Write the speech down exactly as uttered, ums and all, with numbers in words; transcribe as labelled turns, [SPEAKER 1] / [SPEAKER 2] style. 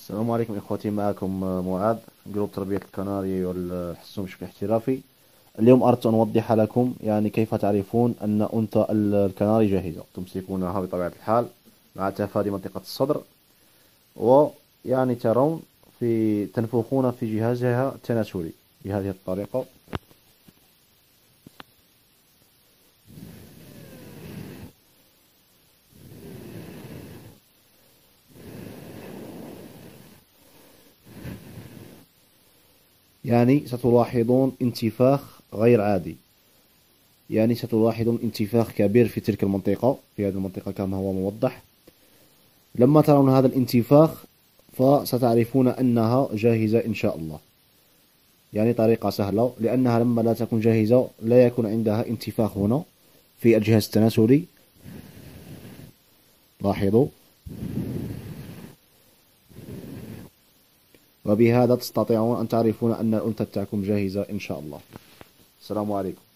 [SPEAKER 1] السلام عليكم إخوتي، معكم معاذ، جروب تربية الكناري والحصون بشكل احترافي. اليوم أردت أن أوضح لكم يعني كيف تعرفون أن أنثى الكناري جاهزة. تمسكونها بطبيعة الحال مع تفادي منطقة الصدر، ويعني ترون في تنفخون في جهازها التناسلي بهذه الطريقة. يعني ستلاحظون انتفاخ غير عادي، يعني ستلاحظون انتفاخ كبير في تلك المنطقة، في هذه المنطقة كما هو موضح. لما ترون هذا الانتفاخ فستعرفون أنها جاهزة إن شاء الله. يعني طريقة سهلة، لأنها لما لا تكون جاهزة لا يكون عندها انتفاخ هنا في الجهاز التناسلي. لاحظوا، وبهذا تستطيعون أن تعرفون أن الأنثى تاعكم جاهزة إن شاء الله. السلام عليكم.